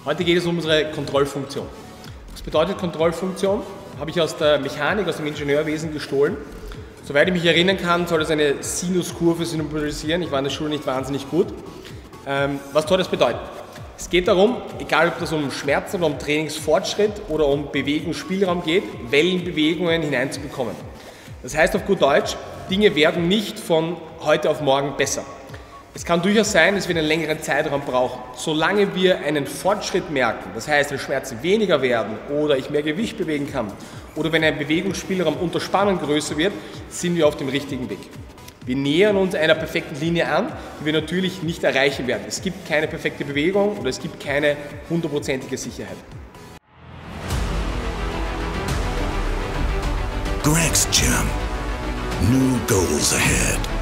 Heute geht es um unsere Kontrollfunktion. Was bedeutet Kontrollfunktion? Habe ich aus der Mechanik, aus dem Ingenieurwesen gestohlen. Soweit ich mich erinnern kann, soll das eine Sinuskurve symbolisieren. Ich war in der Schule nicht wahnsinnig gut. Was soll das bedeuten? Es geht darum, egal ob das um Schmerzen oder um Trainingsfortschritt oder um Bewegungsspielraum geht, Wellenbewegungen hineinzubekommen. Das heißt auf gut Deutsch, Dinge werden nicht von heute auf morgen besser. Es kann durchaus sein, dass wir einen längeren Zeitraum brauchen. Solange wir einen Fortschritt merken, das heißt, wenn Schmerzen weniger werden oder ich mehr Gewicht bewegen kann oder wenn ein Bewegungsspielraum unter Spannung größer wird, sind wir auf dem richtigen Weg. Wir nähern uns einer perfekten Linie an, die wir natürlich nicht erreichen werden. Es gibt keine perfekte Bewegung oder es gibt keine 100%ige Sicherheit. Greg's Gym. New goals ahead.